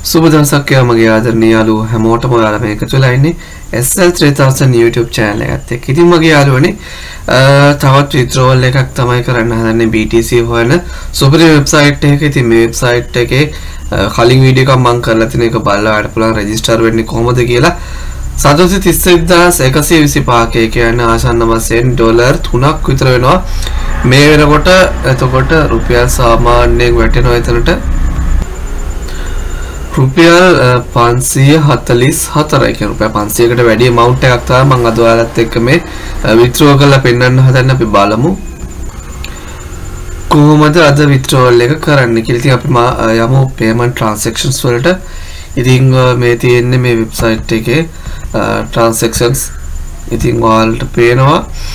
සුබ දවසක් මගේ ආදරණීය යාළුවෝ හැමෝටම ඔයාලා මේක තුලා ඉන්නේ SL3000 YouTube channel එකත් එක්ක. ඉතින් මගේ යාළුවනේ තවත් withdrawal එකක් තමයි කරන්න හදන්නේ BTC හොයන සුපිරි වෙබ්සයිට් එකක. ඉතින් මේ වෙබ්සයිට් එකේ කලින් වීඩියෝ එකක් මම කරලා තියෙන එක බලලා ආඩ පුළුවන් රෙජිස්ටර් වෙන්නේ කොහොමද කියලා. සතෝසි 31125 කියන්නේ ආසන්න වශයෙන් ඩොලර් 3ක් විතර වෙනවා. මේ වෙනකොට එතකොට රුපියල් සාමාන්‍යයෙන් වැටෙනවා එතනට රුපියල් 544 කියන රුපියල් 500කට වැඩි amount එකක් තමයි මම අද ඔයාලත් එක්ක මේ withdraw කරලා පෙන්නන්න හදන්නේ. අපි බලමු කොහොමද අද withdrawal එක කරන්න කියලා. ඉතින් අපි යමු payment transactions වලට. ඉතින් මේ තියෙන්නේ මේ website එකේ transactions. ඉතින් ඔයාලට පේනවා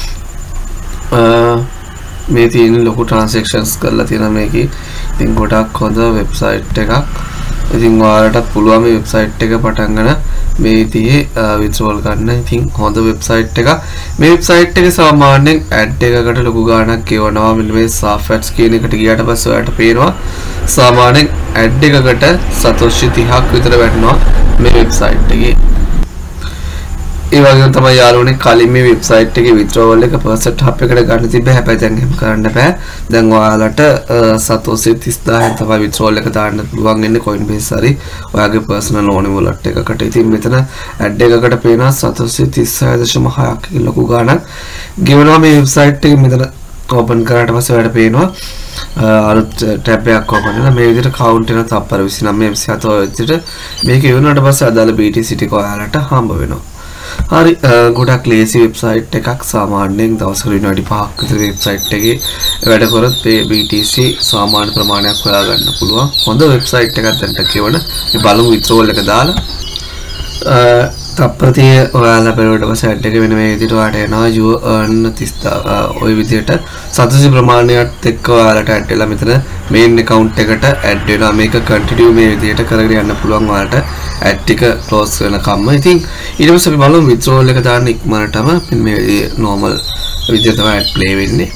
මේ තියෙන ලොකු transactions කරලා තියෙන මේකේ. ඉතින් ගොඩක් හොඳ website එකක්. ඉතින් ඔයාලට පුළුවන් මේ වෙබ්සයිට් එක පටන් ගන්න මේ විදිහේ withdrawal ගන්න. ඉතින් හොඳ වෙබ්සයිට් එකක්. මේ වෙබ්සයිට් එකේ සාමාන්‍යයෙන් ඇඩ් එකකට ලොකු ගාණක් ගෙවනවා. මෙන්න මේ SAF ads කියන එකට ගියාට පස්සේ ඔයාලට පේනවා සාමාන්‍යයෙන් ඇඩ් එකකට සතෝෂි 30ක් විතර වැටෙනවා මේ වෙබ්සයිට් එකේ. ඒ වගේම තමයි යාළුවනේ කලින් මේ වෙබ්සයිට් එකේ withdrawal එක percent hub එකට ගන්න තිබ්බ. හැබැයි දැන් එහෙම කරන්න බෑ. දැන් ඔයාලට සතෝසි 30000 තමයි withdrawal එක දාන්න පුළුවන් වෙන්නේ Coinbase හරි ඔයාගේ personal loan wallet එකකට. ඉතින් මෙතන add එකකට පේනවා සතෝසි 36.6ක් ලොකු ගාණක් ගෙවනවා මේ වෙබ්සයිට් එකේ. මෙතන open කරාට පස්සේ ඔයාලට පේනවා අලුත් ටැබ් එකක් open වෙනවා. මේ විදිහට count වෙන තප්පර 29 27 විදිහට මේක ඉවරනට පස්සේ අදාළ BTC ටික ඔයාලට හම්බ වෙනවා. හරි ගොඩක් ලේසි වෙබ්සයිට් එකක්. සාමාන්‍යයෙන් දවසකට විනාඩි 5ක් විතර වෙබ්සයිට් එකේ වැඩ කරොත් මේ BTC සාමාන්‍ය ප්‍රමාණයක් හොයා ගන්න පුළුවන්. හොඳ වෙබ්සයිට් එකක් දැන්ට කියවන. මේ බලමු withdrawal එක දාලා තප්පරතිය ඔයාලා බලවට පස්සේ ඇඩ් එක වෙන මේ විදිහට ඔයාලට එනවා you earn 30000 ඔය විදිහට සතෝසි ප්‍රමාණයත් එක්ක ඔයාලට ඇඩ් වෙලා මෙතන main account එකට ඇඩ් වෙනවා. මේක continue මේ විදිහට කරගෙන යන්න පුළුවන් ඔයාලට ඇඩ් ටික close වෙනකම්ම. ඉතින් ඊට පස්සේ අපි බලමු withdrawal එක දාන්න ඉක්මනටම මේ normal විදිහට තමයි ඇඩ් play වෙන්නේ.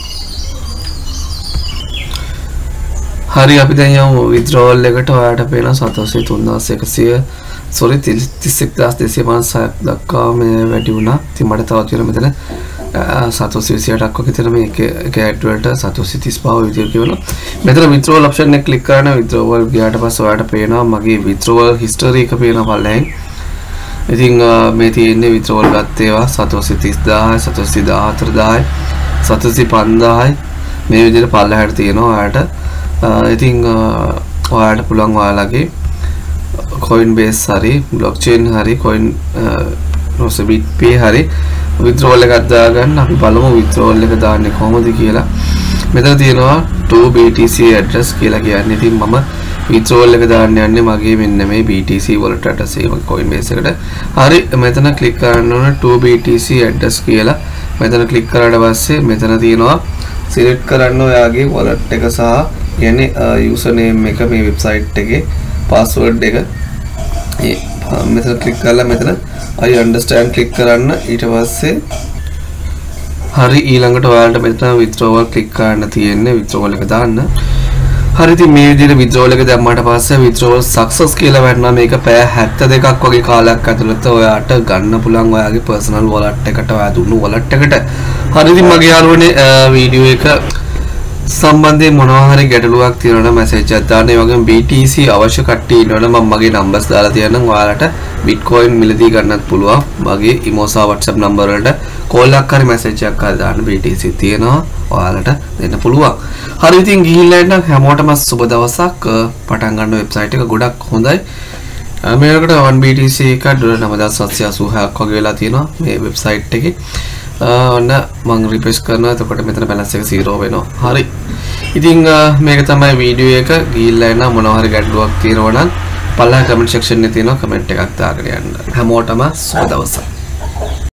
හරි අපි දැන් යමු withdrawal එකට. ඔයාලට පේන සතෝසි 3100 sorry 31250ක් දක්වා මේ වැඩි වුණා. ඉතින් මට තව තියෙන මෙතන සතෝසි 28ක් වගේ තියෙන මේක ඇඩ් වලට සතෝසි 35 විදියට කියනවා. මෙතන withdrawal option එක ක්ලික් කරන withdrawal ගියාට පස්සේ ඔයාලට පේනවා මගේ withdrawal history එක පේනවා පල්ලෙන්. ඉතින් මේ තියෙන්නේ withdrawal ගත්ත ඒවා සතෝසි 30000 සතෝසි 14000 සතෝසි 5000 මේ විදියට පල්ලෙහාට තියෙනවා ඔයාලට. ඉතින් ඔයාලට පුළුවන් ඔයාලගේ Coinbase hari blockchain hari coin BitPay hari withdrawal එකක් දාගන්න. අපි බලමු withdrawal එක දාන්නේ කොහොමද කියලා. මෙතන තියෙනවා to BTC address කියලා කියන්නේ. ඉතින් මම withdrawal එක දාන්න යන්නේ මගේ මෙන්න මේ BTC wallet address එක Coinbase එකට. හරි මෙතන click කරන්න ඕන to BTC address කියලා. මෙතන click කරාට පස්සේ මෙතන තියෙනවා select කරන්න ඔයාගේ wallet එක සහ කියන්නේ username එක මේ website එකේ password එක මෙතන click කරලා මෙතන I understand click කරන්න. ඊට පස්සේ හරි ඊළඟට ඔයාලට මෙතන withdrawal click කරන්න තියෙන්නේ withdrawal එක දාන්න. හරි ඉතින් මේ විදිහට withdrawal එක දැම්මාට පස්සේ withdrawal success කියලා වැටෙනවා. මේක පැය 72ක් වගේ කාලයක් ඇතුළත ඔයාට ගන්න පුළුවන් ඔයාගේ personal wallet එකට ඔයා දුන්නු wallet එකට. හරි ඉතින් මගේ යාළුවනේ වීඩියෝ එක සම්බන්ධයෙන් මොනවා හරි ගැටලුවක් තියෙනවා නම් මැසේජ් එකක් දාන්න. ඒ වගේම BTC අවශ්‍ය කට්ටිය ඉන්නවනම් මම මගේ නම්බර්ස් දාලා තියෙනවා. ඔයාලට Bitcoin මිලදී ගන්නත් පුළුවන්. මගේ Imosa WhatsApp නම්බර් වලට කෝල් එකක් හරි මැසේජ් එකක් හරි දාන්න. BTC තියෙනවා ඔයාලට දෙන්න පුළුවන්. හරි ඉතින් ගිහිල්ලා ඉන්න හැමෝටම සුබ දවසක්. පටන් ගන්න වෙබ්සයිට් එක ගොඩක් හොඳයි. මේකට 1 BTC එක $9786ක් වගේ වෙලා තියෙනවා මේ වෙබ්සයිට් එකේ. ඔන්න මම රිෆ්‍රෙෂ් කරනවා. එතකොට මෙතන බැලන්ස් එක 0 වෙනවා. හරි. ඉතින් මේක තමයි වීඩියෝ එක. ගිහිල්ලා එන්න මොනවා හරි ගැටලුවක් තියෙනවා නම් පල්ලා කමෙන්ට් සෙක්ෂන් එකේ තියෙනවා කමෙන්ට් එකක් දාගෙන යන්න. හැමෝටම සුබ දවසක්.